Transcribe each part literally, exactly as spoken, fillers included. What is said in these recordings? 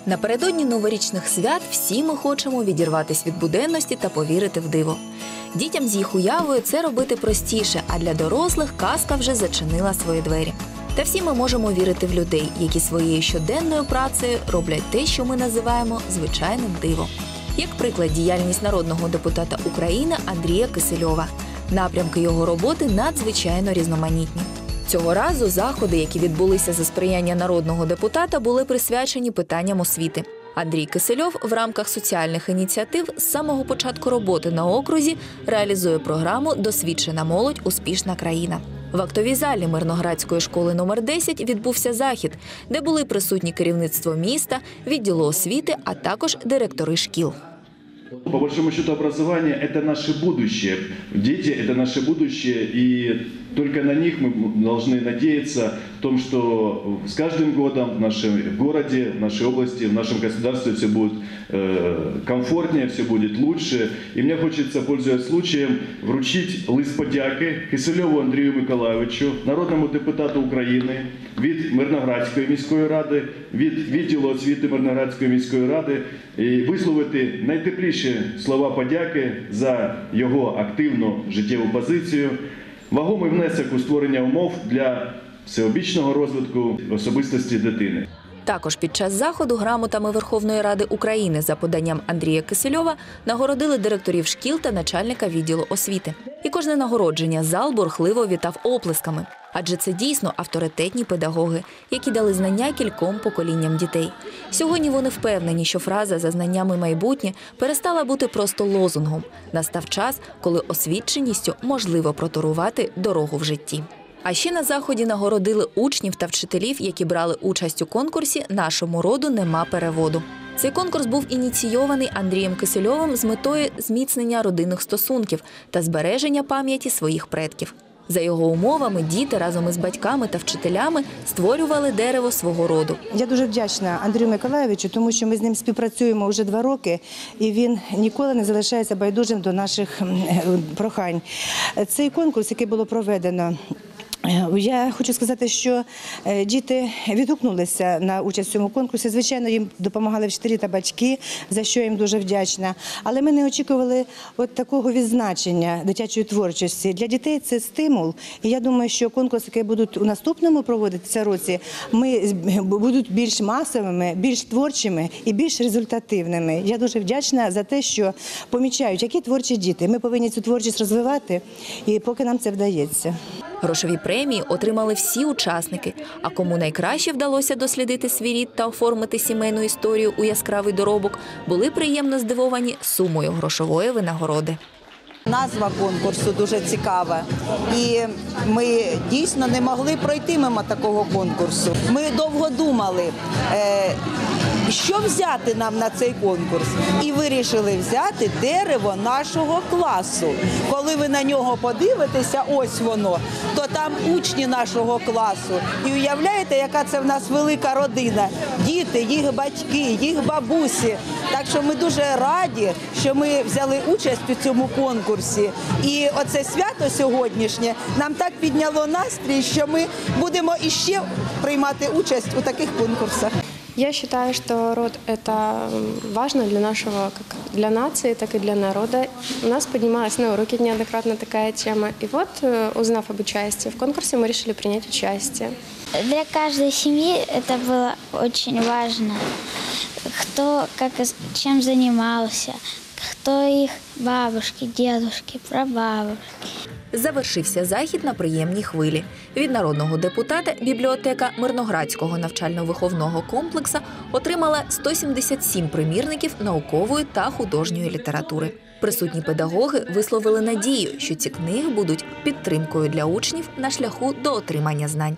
Напередодні новорічних свят всі ми хочемо відірватися від буденності та повірити в диво. Дітям з їх уявою це робити простіше, а для дорослих казка вже зачинила свої двері. Та всі ми можемо вірити в людей, які своєю щоденною працею роблять те, що ми називаємо звичайним дивом. Як приклад, діяльність народного депутата України Андрія Кисельова. Напрямки його роботи надзвичайно різноманітні. Цього разу заходи, які відбулися за сприяння народного депутата, були присвячені питанням освіти. Андрій Кисельов в рамках соціальних ініціатив з самого початку роботи на окрузі реалізує програму «Досвідчена молодь – успішна країна». В актовій залі Мирноградської школи номер десять відбувся захід, де були присутні керівництво міста, відділу освіти, а також директори шкіл. По большому счету, образование – это наше будущее. Дети – это наше будущее, и только на них мы должны надеяться в том, что с каждым годом в нашем городе, в нашей области, в нашем государстве все будет комфортнее, все будет лучше. И мне хочется, пользуясь случаем, вручить лист подяки Кисельову Андрію Миколайовичу, народному депутату України, від Мирноградської міської ради, від відділу освіти Мирноградської міської ради і висловити найтепліші слова подяки за його активну життєву позицію, вагомий внесок у створення умов для всеобічного розвитку особистості дитини. Також під час заходу грамотами Верховної Ради України за поданням Андрія Кисельова нагородили директорів шкіл та начальника відділу освіти. І кожне нагородження зал бурхливо вітав оплесками. Адже це дійсно авторитетні педагоги, які дали знання кільком поколінням дітей. Сьогодні вони впевнені, що фраза «за знаннями майбутнє» перестала бути просто лозунгом. Настав час, коли освіченістю можливо проторувати дорогу в житті. А ще на заході нагородили учнів та вчителів, які брали участь у конкурсі «Нашому роду нема переводу». Цей конкурс був ініційований Андрієм Кисельовим з метою зміцнення родинних стосунків та збереження пам'яті своїх предків. За його умовами, діти разом із батьками та вчителями створювали дерево свого роду. Я дуже вдячна Андрію Миколайовичу, тому що ми з ним співпрацюємо вже два роки, і він ніколи не залишається байдужим до наших прохань. Цей конкурс, який було проведено, я хочу сказати, що діти відгукнулися на участь в цьому конкурсі. Звичайно, їм допомагали вчителі та батьки, за що я їм дуже вдячна. Але ми не очікували от такого відзначення дитячої творчості. Для дітей це стимул. І я думаю, що конкурси, які будуть у наступному проводитися році, ми будуть більш масовими, більш творчими і більш результативними. Я дуже вдячна за те, що помічають, які творчі діти. Ми повинні цю творчість розвивати, і поки нам це вдається. Грошові премії отримали всі учасники, а кому найкраще вдалося дослідити свій рід та оформити сімейну історію у яскравий доробок, були приємно здивовані сумою грошової винагороди. Назва конкурсу дуже цікава, і ми дійсно не могли пройти мимо такого конкурсу. Ми довго думали, що взяти нам на цей конкурс, і вирішили взяти дерево нашого класу. Коли ви на нього подивитеся, ось воно, то там учні нашого класу. І уявляєте, яка це в нас велика родина. Діти, їх батьки, їх бабусі. Так що ми дуже раді, що ми взяли участь у цьому конкурсі. І оце свято сьогоднішнє нам так підняло настрій, що ми будемо іще приймати участь у таких конкурсах. Я считаю, что род – это важно для нашего, как для нации, так и для народа. У нас поднималась на уроке неоднократно такая тема. И вот, узнав об участии в конкурсе, мы решили принять участие. Для каждой семьи это было очень важно. Кто, как, чем занимался, кто их бабушки, дедушки, прабабушки. Завершився захід на приємній хвилі. Від народного депутата бібліотека Мирноградського навчально-виховного комплексу отримала сто сімдесят сім примірників наукової та художньої літератури. Присутні педагоги висловили надію, що ці книги будуть підтримкою для учнів на шляху до отримання знань.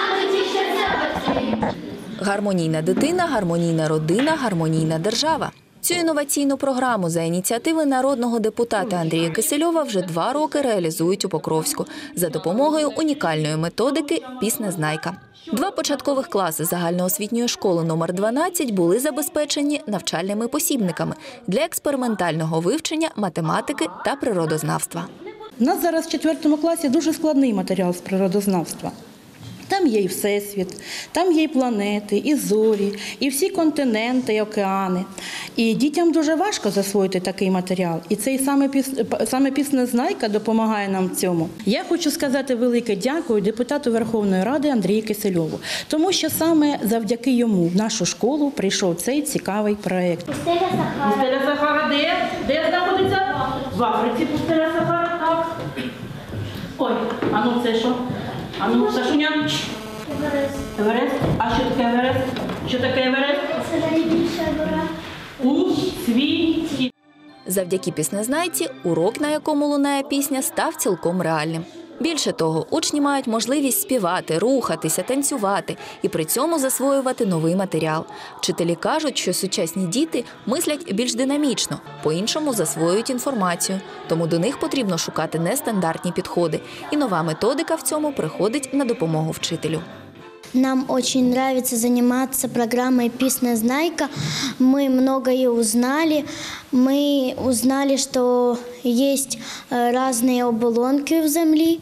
Гармонійна дитина, гармонійна родина, гармонійна держава. Цю інноваційну програму за ініціативи народного депутата Андрія Кисельова вже два роки реалізують у Покровську за допомогою унікальної методики «Піснезнайка». Два початкових класи загальноосвітньої школи номер дванадцять були забезпечені навчальними посібниками для експериментального вивчення математики та природознавства. У нас зараз в четвертому класі дуже складний матеріал з природознавства. Там є і Всесвіт, там є і планети, і зорі, і всі континенти, і океани. І дітям дуже важко засвоїти такий матеріал. І цей саме, піс... саме «Піснезнайка» допомагає нам в цьому. Я хочу сказати велике дякую депутату Верховної Ради Андрію Кисельову, тому що саме завдяки йому в нашу школу прийшов цей цікавий проєкт. Пустеля Сахара. Пустеля Сахара де? Де знаходиться? В Африці пустеля Сахара, так. Ой, а ну це що? А ну, Сашуня. Еверест. Еверест? А що таке Еверест? Що таке Еверест? Це найбільша гора. У світі. Завдяки «Піснезнайці» урок, на якому лунає пісня, став цілком реальним. Більше того, учні мають можливість співати, рухатися, танцювати і при цьому засвоювати новий матеріал. Вчителі кажуть, що сучасні діти мислять більш динамічно, по-іншому засвоюють інформацію. Тому до них потрібно шукати нестандартні підходи. І нова методика в цьому приходить на допомогу вчителю. Нам очень нравится заниматься программой «Піснезнайка». Мы многое узнали. Мы узнали, что есть разные оболонки в Земле,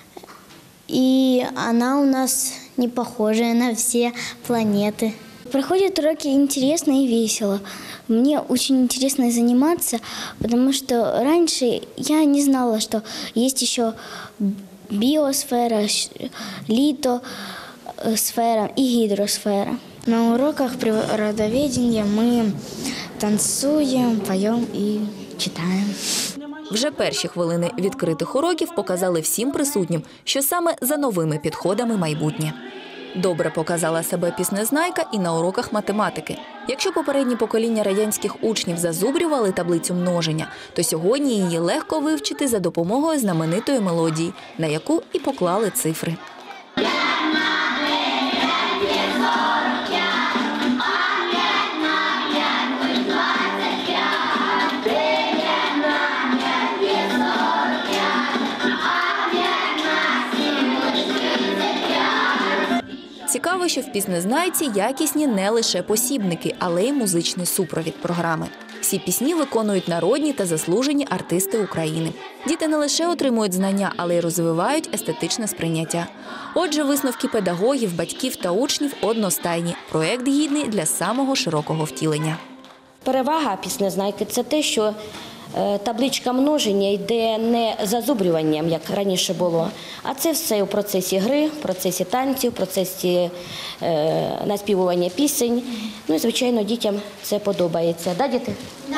и она у нас не похожа на все планеты. Проходят уроки интересно и весело. Мне очень интересно заниматься, потому что раньше я не знала, что есть еще биосфера, лито, сфера и гидросфера. На уроках природоведения мы танцуем, поем и читаем. Вже перші хвилини відкритих уроків показали всім присутнім, що саме за новими підходами майбутнє. Добре показала себе «Піснезнайка» і на уроках математики. Якщо попередні покоління радянських учнів зазубрювали таблицю множення, то сьогодні її легко вивчити за допомогою знаменитої мелодії, на яку і поклали цифри. Цікаво, що в «Піснезнайці» якісні не лише посібники, але й музичний супровід програми. Всі пісні виконують народні та заслужені артисти України. Діти не лише отримують знання, але й розвивають естетичне сприйняття. Отже, висновки педагогів, батьків та учнів одностайні. Проєкт гідний для самого широкого втілення. Перевага «Піснезнайки» – це те, що табличка множення йде не зазубрюванням, як раніше було, а це все у процесі гри, в процесі танців, в процесі е, наспівування пісень. Ну і, звичайно, дітям це подобається. Да, діти? Да!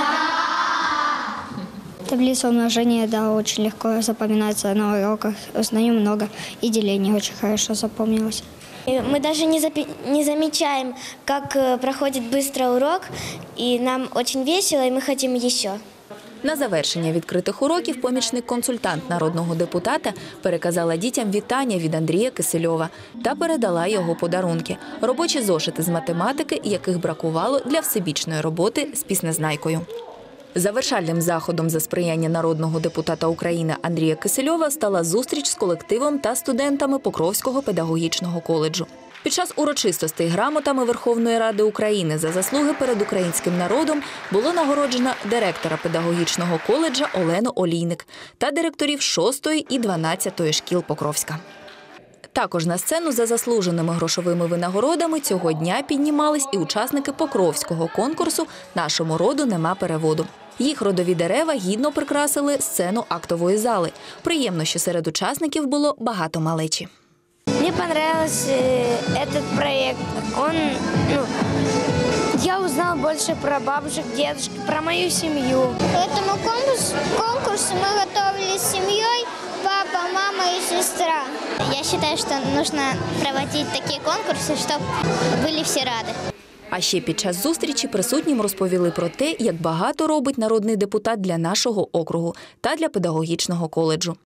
Таблица умножения, да, очень легко запоминается на уроках. Узнаю много, и деление очень хорошо запомнилось. Мы даже не, запи- не замечаем, как проходит быстро урок, и нам очень весело, и мы хотим еще. На завершення відкритих уроків помічник-консультант народного депутата переказала дітям вітання від Андрія Кисельова та передала його подарунки – робочі зошити з математики, яких бракувало для всебічної роботи з «Піснезнайкою». Завершальним заходом за сприяння народного депутата України Андрія Кисельова стала зустріч з колективом та студентами Покровського педагогічного коледжу. Під час урочистостей грамотами Верховної Ради України за заслуги перед українським народом було нагороджено директора педагогічного коледжа Олену Олійник та директорів шостої і дванадцятої шкіл Покровська. Також на сцену за заслуженими грошовими винагородами цього дня піднімались і учасники Покровського конкурсу «Нашому роду нема переводу». Їх родові дерева гідно прикрасили сцену актової зали. Приємно, що серед учасників було багато малечі. Мне понравился этот проект. Он, ну, я узнал больше про бабушек, дедушек, про мою семью. К этому конкурсу, конкурсу мы готовились с семьей, папа, мама и сестра. Я считаю, что нужно проводить такие конкурсы, чтобы были все рады. А ще під час зустрічі присутнім розповіли про те, як багато робить народний депутат для нашого округу та для педагогічного коледжу.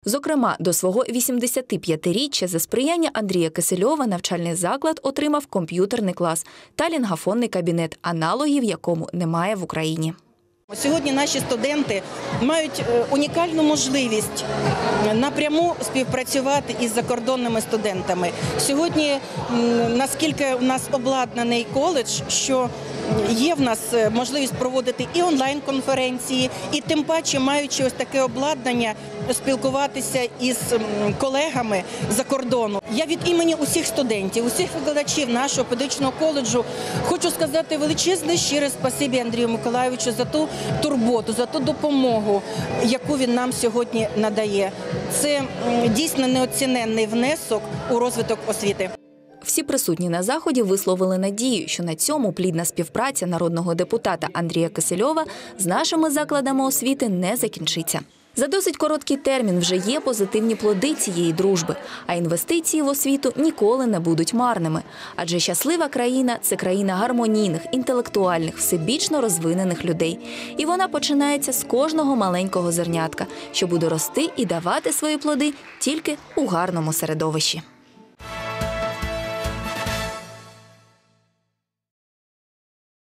Зокрема, до свого вісімдесятип'ятиріччя за сприяння Андрія Кисельова навчальний заклад отримав комп'ютерний клас та лінгафонний кабінет, аналогів якому немає в Україні. Сьогодні наші студенти мають унікальну можливість напряму співпрацювати із закордонними студентами. Сьогодні, наскільки у нас обладнаний коледж, що є в нас можливість проводити і онлайн-конференції, і тим паче, маючи ось таке обладнання, спілкуватися із колегами за кордону. Я від імені усіх студентів, усіх викладачів нашого педагогічного коледжу хочу сказати величезне щире спасибі Андрію Миколайовичу за ту турботу, за ту допомогу, яку він нам сьогодні надає. Це дійсно неоціненний внесок у розвиток освіти. Всі присутні на заході висловили надію, що на цьому плідна співпраця народного депутата Андрія Кисельова з нашими закладами освіти не закінчиться. За досить короткий термін вже є позитивні плоди цієї дружби, а інвестиції в освіту ніколи не будуть марними. Адже щаслива країна – це країна гармонійних, інтелектуальних, всебічно розвинених людей. І вона починається з кожного маленького зернятка, що буде рости і давати свої плоди тільки у гарному середовищі.